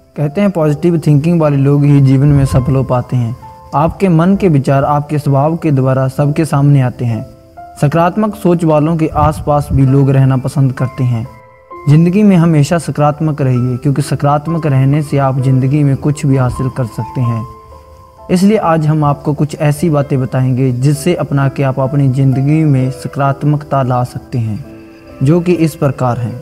कहते हैं positive thinking वाले लोग ही जीवन में सफल हो पाते हैं। आपके मन के विचार आपके स्वभाव के द्वारा सबके सामने आते हैं। सकारात्मक सोच वालों के आसपास भी लोग रहना पसंद करते हैं। ज़िंदगी में हमेशा सकारात्मक रहिए, क्योंकि सकारात्मक रहने से आप ज़िंदगी में कुछ भी हासिल कर सकते हैं। इसलिए आज हम आपको कुछ ऐसी बातें बताएंगे जिससे अपना के आप अपनी ज़िंदगी में सकारात्मकता ला सकते हैं, जो कि इस प्रकार हैं।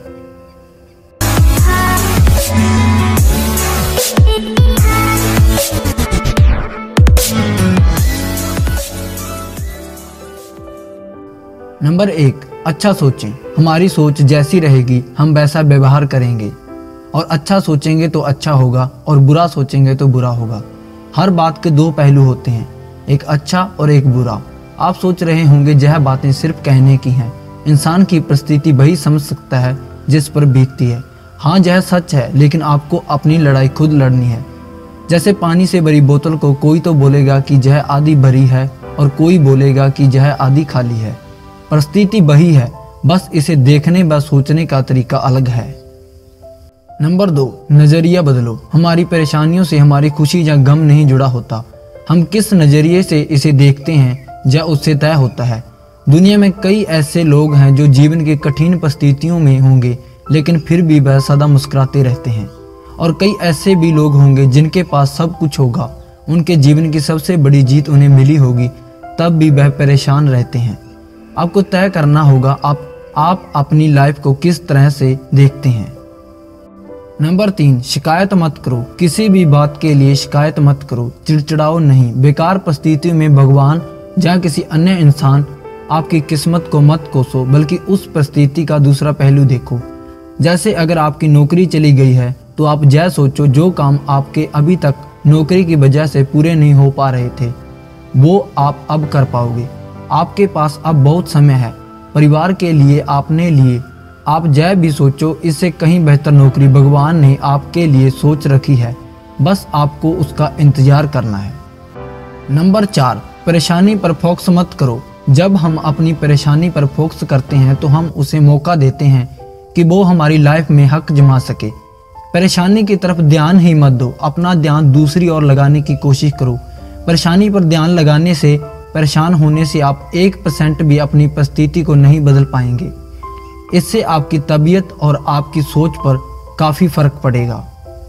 नंबर 1, अच्छा सोचें। हमारी सोच जैसी रहेगी हम वैसा व्यवहार करेंगे, और अच्छा सोचेंगे तो अच्छा होगा और बुरा सोचेंगे तो बुरा होगा। हर बात के दो पहलू होते हैं, एक अच्छा और एक बुरा। आप सोच रहे होंगे यह बातें सिर्फ कहने की हैं। इंसान की परिस्थिति वही समझ सकता है जिस पर बीतती है। हाँ, यह सच है, लेकिन आपको अपनी लड़ाई खुद लड़नी है। जैसे पानी से भरी बोतल को कोई तो बोलेगा कि यह आधी भरी है और कोई बोलेगा कि यह आधी खाली है। परिस्थिति वही है, बस इसे देखने व सोचने का तरीका अलग है। नंबर 2, नज़रिया बदलो। हमारी परेशानियों से हमारी खुशी या गम नहीं जुड़ा होता। हम किस नज़रिए से इसे देखते हैं या उससे तय होता है। दुनिया में कई ऐसे लोग हैं जो जीवन की कठिन परिस्थितियों में होंगे, लेकिन फिर भी वह सदा मुस्कुराते रहते हैं। और कई ऐसे भी लोग होंगे जिनके पास सब कुछ होगा, उनके जीवन की सबसे बड़ी जीत उन्हें मिली होगी, तब भी वह परेशान रहते हैं। आपको तय करना होगा आप अपनी लाइफ को किस तरह से देखते हैं। नंबर 3, शिकायत मत करो। किसी भी बात के लिए शिकायत मत करो, चिड़चिड़ाओ नहीं। बेकार परिस्थितियों में भगवान या किसी अन्य इंसान आपकी किस्मत को मत कोसो, बल्कि उस परिस्थिति का दूसरा पहलू देखो। जैसे अगर आपकी नौकरी चली गई है तो आप यह सोचो जो काम आपके अभी तक नौकरी की वजह से पूरे नहीं हो पा रहे थे, वो आप अब कर पाओगे। आपके पास अब बहुत समय है परिवार के लिए, अपने लिए। आप यह भी सोचो इससे कहीं बेहतर नौकरी भगवान ने आपके लिए सोच रखी है, बस आपको उसका इंतजार करना है। नंबर 4, परेशानी पर फोकस मत करो। जब हम अपनी परेशानी पर फोकस करते हैं तो हम उसे मौका देते हैं कि वो हमारी लाइफ में हक जमा सके। परेशानी की तरफ ध्यान ही मत दो, अपना ध्यान दूसरी ओर लगाने की कोशिश करो। परेशानी पर ध्यान लगाने से, परेशान होने से आप 1% भी अपनी परिस्थिति को नहीं बदल पाएंगे। इससे आपकी तबीयत और आपकी सोच पर काफ़ी फर्क पड़ेगा।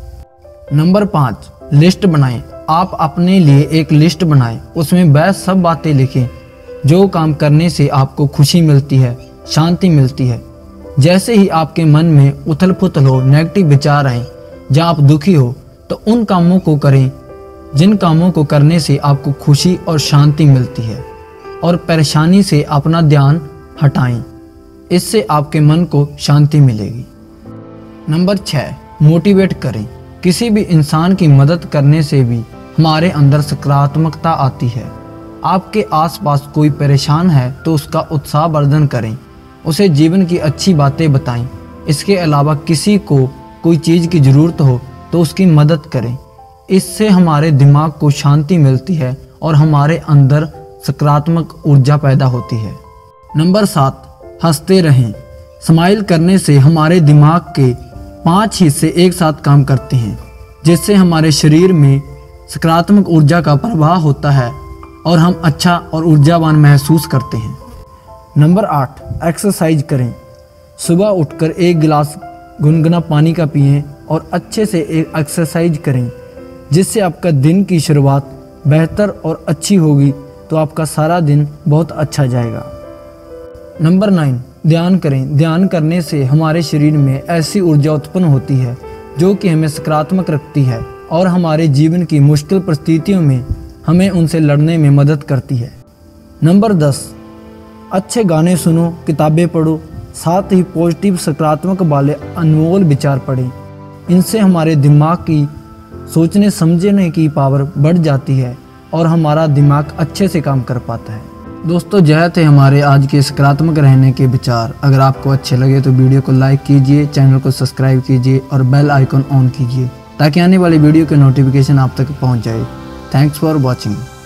नंबर 5, लिस्ट बनाएं। आप अपने लिए एक लिस्ट बनाएं, उसमें वह सब बातें लिखें जो काम करने से आपको खुशी मिलती है, शांति मिलती है। जैसे ही आपके मन में उथल पुथल हो, नेगेटिव विचार आए या आप दुखी हो, तो उन कामों को करें जिन कामों को करने से आपको खुशी और शांति मिलती है, और परेशानी से अपना ध्यान हटाएं। इससे आपके मन को शांति मिलेगी। नंबर 6, मोटिवेट करें। किसी भी इंसान की मदद करने से भी हमारे अंदर सकारात्मकता आती है। आपके आसपास कोई परेशान है तो उसका उत्साहवर्धन करें, उसे जीवन की अच्छी बातें बताएं। इसके अलावा किसी को कोई चीज़ की ज़रूरत हो तो उसकी मदद करें। इससे हमारे दिमाग को शांति मिलती है और हमारे अंदर सकारात्मक ऊर्जा पैदा होती है। नंबर 7, हंसते रहें। स्माइल करने से हमारे दिमाग के 5 हिस्से एक साथ काम करते हैं, जिससे हमारे शरीर में सकारात्मक ऊर्जा का प्रवाह होता है और हम अच्छा और ऊर्जावान महसूस करते हैं। नंबर 8, एक्सरसाइज करें। सुबह उठकर 1 गिलास गुनगुना पानी का पिएं और अच्छे से एक एक्सरसाइज करें, जिससे आपका दिन की शुरुआत बेहतर और अच्छी होगी, तो आपका सारा दिन बहुत अच्छा जाएगा। नंबर 9, ध्यान करें। ध्यान करने से हमारे शरीर में ऐसी ऊर्जा उत्पन्न होती है जो कि हमें सकारात्मक रखती है और हमारे जीवन की मुश्किल परिस्थितियों में हमें उनसे लड़ने में मदद करती है। नंबर 10, अच्छे गाने सुनो, किताबें पढ़ो, साथ ही पॉजिटिव सकारात्मक वाले अनमोल विचार पढ़ें। इनसे हमारे दिमाग की सोचने समझने की पावर बढ़ जाती है और हमारा दिमाग अच्छे से काम कर पाता है। दोस्तों, यह थे हमारे आज के सकारात्मक रहने के विचार। अगर आपको अच्छे लगे तो वीडियो को लाइक कीजिए, चैनल को सब्सक्राइब कीजिए और बेल आइकन ऑन कीजिए, ताकि आने वाली वीडियो के नोटिफिकेशन आप तक पहुंच जाए। Thanks for watching.